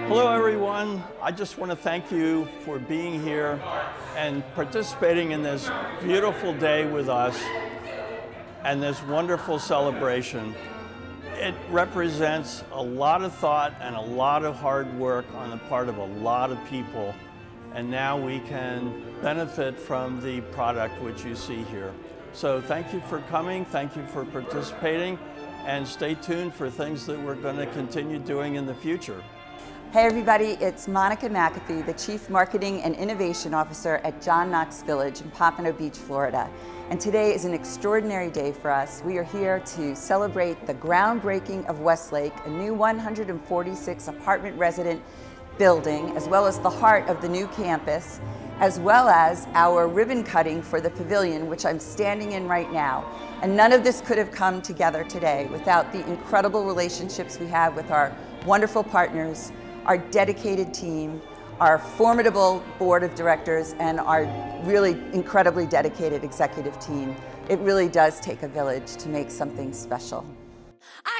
Hello everyone, I just want to thank you for being here and participating in this beautiful day with us and this wonderful celebration. It represents a lot of thought and a lot of hard work on the part of a lot of people, and now we can benefit from the product which you see here. So thank you for coming, thank you for participating, and stay tuned for things that we're going to continue doing in the future. Hey everybody, it's Monica McAfee, the Chief Marketing and Innovation Officer at John Knox Village in Pompano Beach, Florida. And today is an extraordinary day for us. We are here to celebrate the groundbreaking of Westlake, a new 146 apartment resident building, as well as the heart of the new campus, as well as our ribbon cutting for the pavilion, which I'm standing in right now. And none of this could have come together today without the incredible relationships we have with our wonderful partners, our dedicated team, our formidable board of directors, and our really incredibly dedicated executive team. It really does take a village to make something special.